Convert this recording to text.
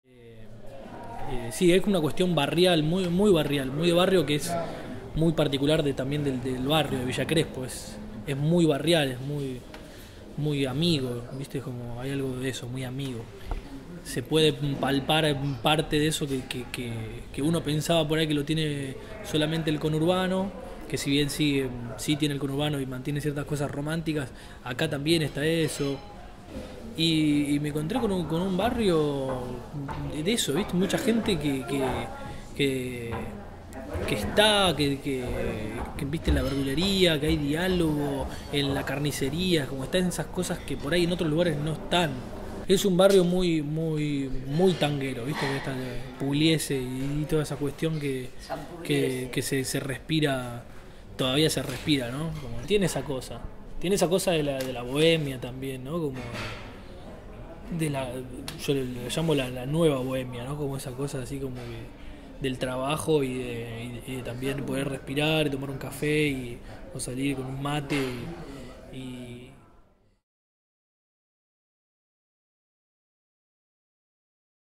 Sí, es una cuestión barrial, muy barrial, muy de barrio, que es muy particular también del barrio de Villa Crespo. Es muy barrial, es muy amigo, ¿viste? Como hay algo de eso, muy amigo. Se puede palpar parte de eso que uno pensaba por ahí que lo tiene solamente el conurbano, que si bien sí tiene el conurbano y mantiene ciertas cosas románticas, acá también está eso. Y me encontré con un barrio de eso, ¿viste? Mucha gente que, que está, que viste en la verdulería, que hay diálogo, en la carnicería, como están esas cosas que por ahí en otros lugares no están. Es un barrio muy tanguero, ¿viste? Que está Pugliese y toda esa cuestión que se respira, todavía se respira, ¿no? Como tiene esa cosa. Tiene esa cosa de la bohemia también, ¿no? Como yo le llamo la nueva bohemia, ¿no? Como esa cosa así como del trabajo y de también poder respirar y tomar un café o salir con un mate y